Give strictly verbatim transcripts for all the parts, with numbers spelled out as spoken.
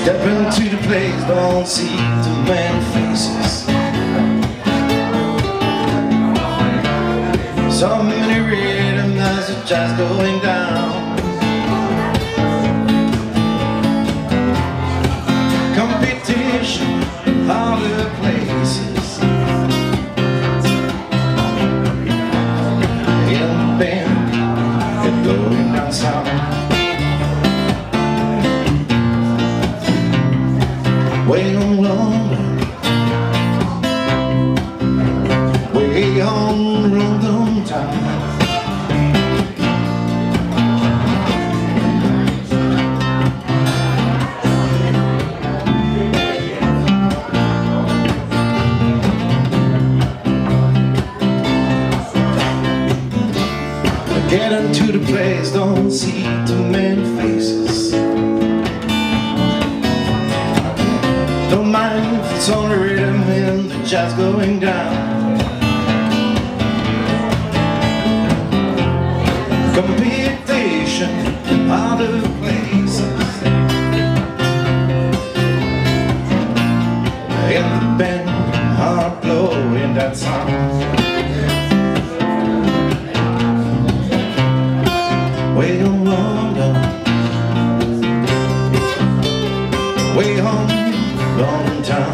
Step into the place, don't see too many faces. So many rhythms as the jazz going down. Competition in other places. In the band, it's going down south. Way on London, way on London town. Get into the place, don't see too many faces. Don't mind if it's on the rhythm and the jazz going down. Competition in other places. In the band, heart blowing that sound. Way on London, way home, London town.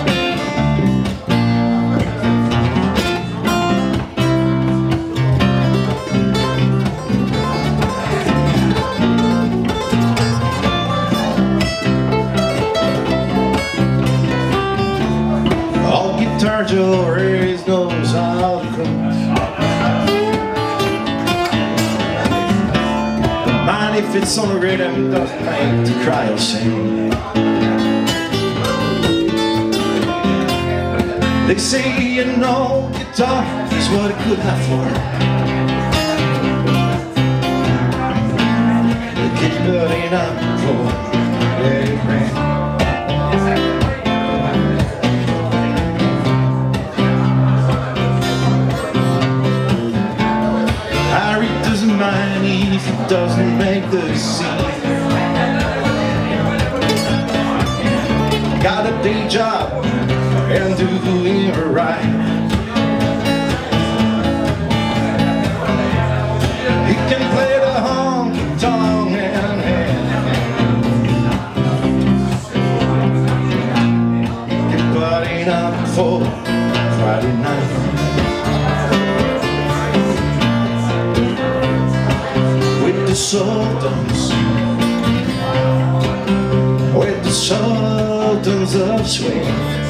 All guitar Joe always knows how to cruise. Mind if it's on the rhythm, doesn't make to cry or sing. They say you know guitar is what it could have for. They keep building up for let it rain. Harry doesn't mind if it doesn't make the scene. Got a day job and doing it right. He can play the honky-tonk and hand. Get partying up for Friday night. The sultans, with the sultans of swing.